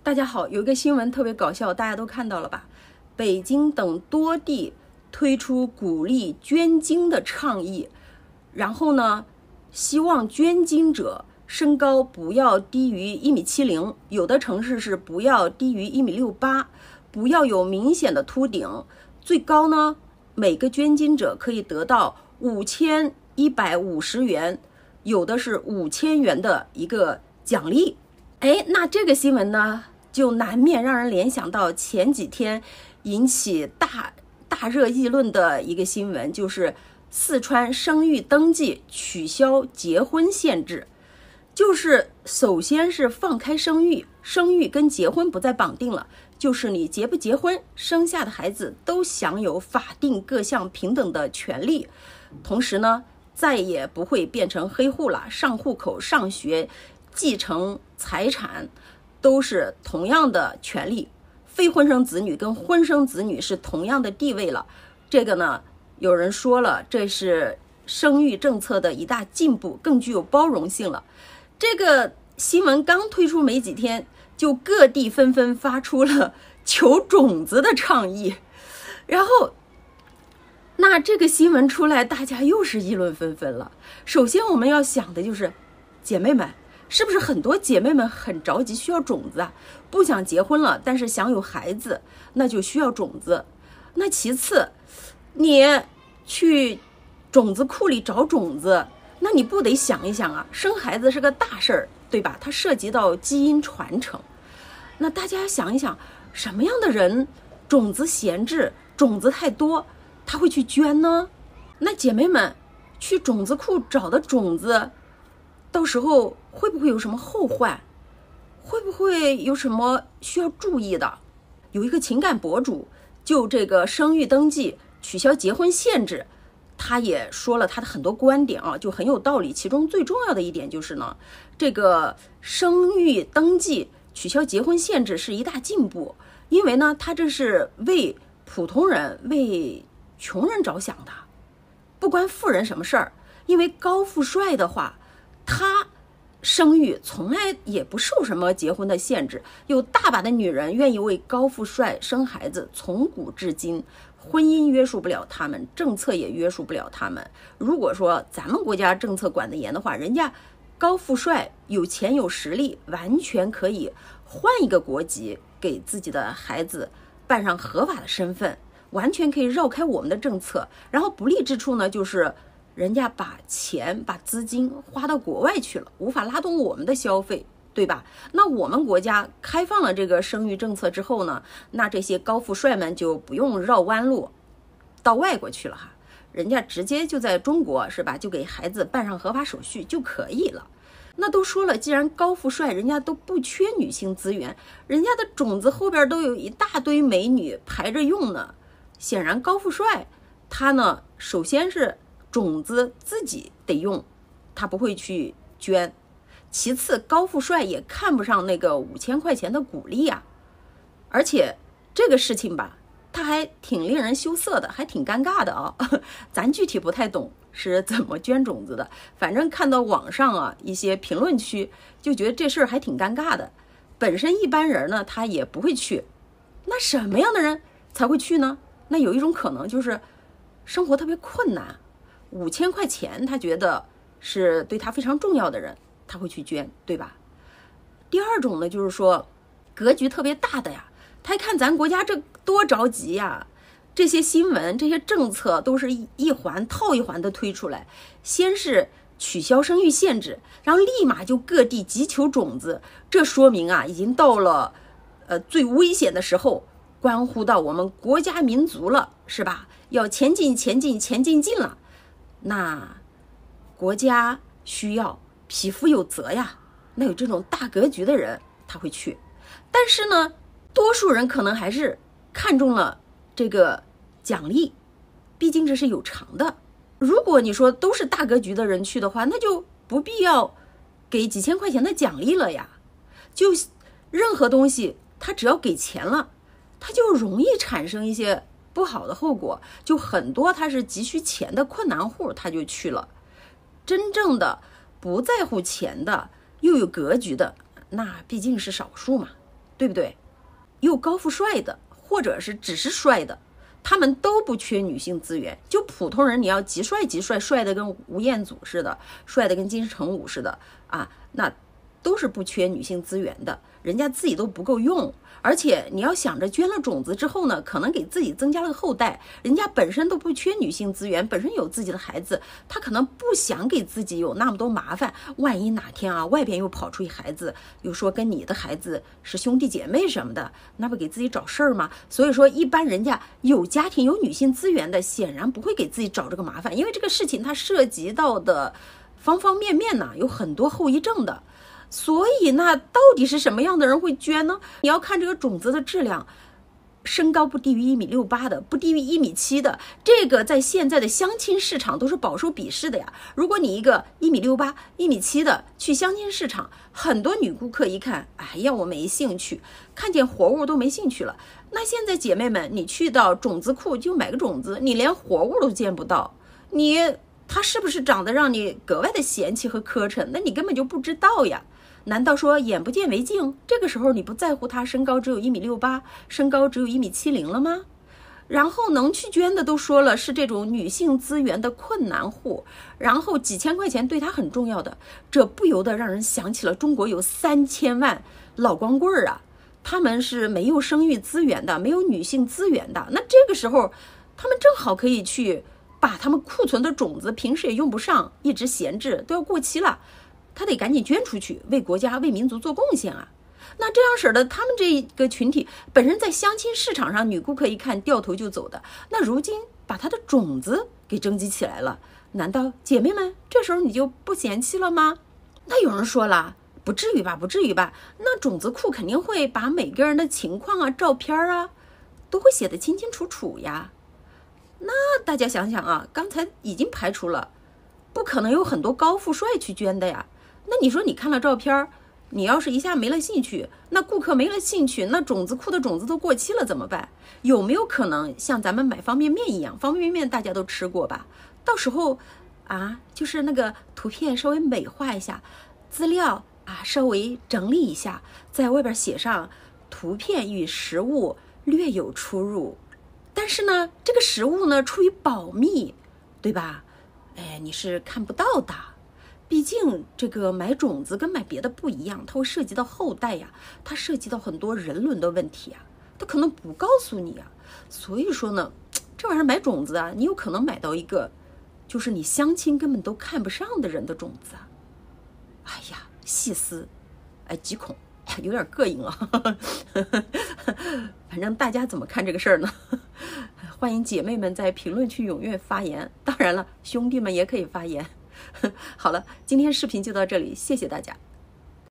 大家好，有一个新闻特别搞笑，大家都看到了吧？北京等多地推出鼓励捐精的倡议，然后呢，希望捐精者身高不要低于1.70米，有的城市是不要低于1.68米，不要有明显的秃顶，最高呢，每个捐精者可以得到5150元，有的是5000元的一个奖励。那这个新闻呢，就难免让人联想到前几天引起大热议论的一个新闻，就是四川生育登记取消结婚限制。就是首先是放开生育跟结婚不再绑定了，就是你结不结婚，生下的孩子都享有法定各项平等的权利。同时呢，再也不会变成黑户了，上户口、上学、继承财产都是同样的权利，非婚生子女跟婚生子女是同样的地位了。这个呢，有人说了，这是生育政策的一大进步，更具有包容性了。这个新闻刚推出没几天，就各地纷纷发出了求种子的倡议，然后那这个新闻出来，大家又是议论纷纷了。首先我们要想的就是，姐妹们，是不是很多姐妹们很着急需要种子啊？不想结婚了，但是想有孩子，那就需要种子。那其次，你去种子库里找种子，那你不得想一想啊，生孩子是个大事儿，对吧？它涉及到基因传承。那大家想一想，什么样的人种子闲置，种子太多，他会去捐呢？那姐妹们去种子库找的种子，到时候会不会有什么后患？会不会有什么需要注意的？有一个情感博主就这个生育登记取消结婚限制，他也说了他的很多观点啊，就很有道理。其中最重要的一点就是呢，这个生育登记取消结婚限制是一大进步，因为呢，他这是为普通人、为穷人着想的，不关富人什么事儿。因为高富帅的话，他生育从来也不受什么结婚的限制，有大把的女人愿意为高富帅生孩子，从古至今，婚姻约束不了他们，政策也约束不了他们。如果说咱们国家政策管得严的话，人家高富帅有钱有实力，完全可以换一个国籍，给自己的孩子办上合法的身份，完全可以绕开我们的政策。然后不利之处呢，就是人家把钱把资金花到国外去了，无法拉动我们的消费，对吧？那我们国家开放了这个生育政策之后呢，那这些高富帅们就不用绕弯路到外国去了哈，人家直接就在中国，是吧？就给孩子办上合法手续就可以了。那都说了，既然高富帅人家都不缺女性资源，人家的种子后边都有一大堆美女排着用呢。显然高富帅他呢，首先是种子自己得用，他不会去捐。其次，高富帅也看不上那个5000块钱的鼓励啊。而且这个事情吧，他还挺令人羞涩的，还挺尴尬的啊。咱具体不太懂是怎么捐种子的，反正看到网上啊一些评论区，就觉得这事儿还挺尴尬的。本身一般人呢，他也不会去。那什么样的人才会去呢？那有一种可能就是生活特别困难，5000块钱他觉得是对他非常重要的人，他会去捐，对吧？第二种呢，就是说格局特别大的呀，他一看咱国家这多着急呀，这些新闻这些政策都是一环套一环的推出来，先是取消生育限制，然后立马就各地急求种子，这说明啊，已经到了最危险的时候，关乎到我们国家民族了，是吧？要前进了。那国家需要，匹夫有责呀。那有这种大格局的人他会去，但是呢，多数人可能还是看中了这个奖励，毕竟这是有偿的。如果你说都是大格局的人去的话，那就不必要给几千块钱的奖励了呀。就任何东西他只要给钱了，他就容易产生一些不好的后果，就很多他是急需钱的困难户他就去了。真正的不在乎钱的又有格局的，那毕竟是少数嘛。 对不对？又高富帅的，或者是只是帅的，他们都不缺女性资源。就普通人，你要极帅极帅，帅的跟吴彦祖似的，帅的跟金城武似的啊，那都是不缺女性资源的，人家自己都不够用。而且你要想着捐了种子之后呢，可能给自己增加了个后代，人家本身都不缺女性资源，本身有自己的孩子，他可能不想给自己有那么多麻烦。万一哪天啊，外边又跑出一孩子，又说跟你的孩子是兄弟姐妹什么的，那不给自己找事儿吗？所以说，一般人家有家庭有女性资源的，显然不会给自己找这个麻烦，因为这个事情它涉及到的方方面面呢，有很多后遗症的。所以那到底是什么样的人会捐呢？你要看这个种子的质量，身高不低于1.68米的，不低于1.7米的，这个在现在的相亲市场都是饱受鄙视的呀。如果你一个1.68米、1.7米的去相亲市场，很多女顾客一看，哎呀，我没兴趣，看见活物都没兴趣了。那现在姐妹们，你去到种子库就买个种子，你连活物都见不到，它是不是长得让你格外的嫌弃和磕碜？那你根本就不知道呀。难道说眼不见为净？这个时候你不在乎他身高只有1.68米，身高只有1.70米了吗？然后能去捐的都说了是这种女性资源的困难户，然后几千块钱对他很重要的，这不由得让人想起了中国有3000万老光棍啊，他们是没有生育资源的，没有女性资源的。那这个时候他们正好可以去把他们库存的种子，平时也用不上，一直闲置，都要过期了，他得赶紧捐出去，为国家为民族做贡献啊。那这样使得他们这个群体本身在相亲市场上，女顾客一看掉头就走的，那如今把他的种子给征集起来了，难道姐妹们这时候你就不嫌弃了吗？那有人说了，不至于吧，不至于吧，那种子库肯定会把每个人的情况啊、照片啊都会写得清清楚楚呀。那大家想想啊，刚才已经排除了，不可能有很多高富帅去捐的呀。那你说你看了照片，你要是一下没了兴趣，那顾客没了兴趣，那种子库的种子都过期了怎么办？有没有可能像咱们买方便面一样，方便面大家都吃过吧？到时候啊，就是那个图片稍微美化一下，资料啊稍微整理一下，在外边写上图片与实物略有出入，但是呢，这个实物呢出于保密，对吧？哎，你是看不到的。毕竟这个买种子跟买别的不一样，它会涉及到后代呀，它涉及到很多人伦的问题啊，它可能不告诉你啊。所以说呢，这玩意儿买种子啊，你有可能买到一个就是你相亲根本都看不上的人的种子啊。哎呀，细思极恐，有点膈应啊。反正大家怎么看这个事儿呢？欢迎姐妹们在评论区踊跃发言，当然了，兄弟们也可以发言。好了，今天视频就到这里，谢谢大家。